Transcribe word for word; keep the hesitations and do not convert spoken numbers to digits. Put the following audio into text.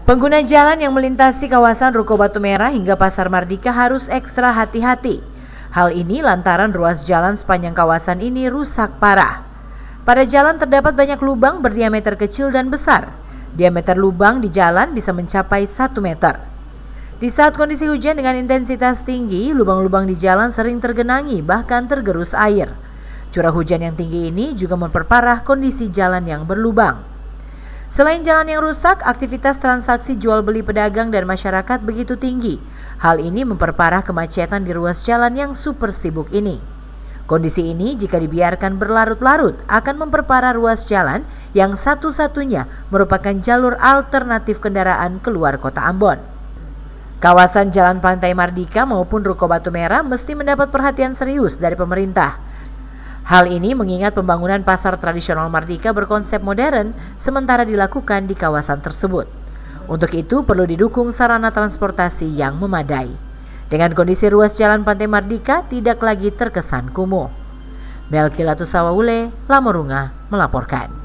Pengguna jalan yang melintasi kawasan Ruko Batu Merah hingga Pasar Mardika harus ekstra hati-hati. Hal ini lantaran ruas jalan sepanjang kawasan ini rusak parah. Pada jalan terdapat banyak lubang berdiameter kecil dan besar. Diameter lubang di jalan bisa mencapai satu meter. Di saat kondisi hujan dengan intensitas tinggi, lubang-lubang di jalan sering tergenangi bahkan tergerus air. Curah hujan yang tinggi ini juga memperparah kondisi jalan yang berlubang. Selain jalan yang rusak, aktivitas transaksi jual beli pedagang dan masyarakat begitu tinggi. Hal ini memperparah kemacetan di ruas jalan yang super sibuk ini. Kondisi ini jika dibiarkan berlarut-larut akan memperparah ruas jalan yang satu-satunya merupakan jalur alternatif kendaraan keluar kota Ambon. Kawasan Jalan Pantai Mardika maupun Ruko Batu Merah mesti mendapat perhatian serius dari pemerintah. Hal ini mengingat pembangunan pasar tradisional Mardika berkonsep modern sementara dilakukan di kawasan tersebut. Untuk itu perlu didukung sarana transportasi yang memadai. Dengan kondisi ruas jalan Pantai Mardika tidak lagi terkesan kumuh. Melki Latusawawule, Lamorunga melaporkan.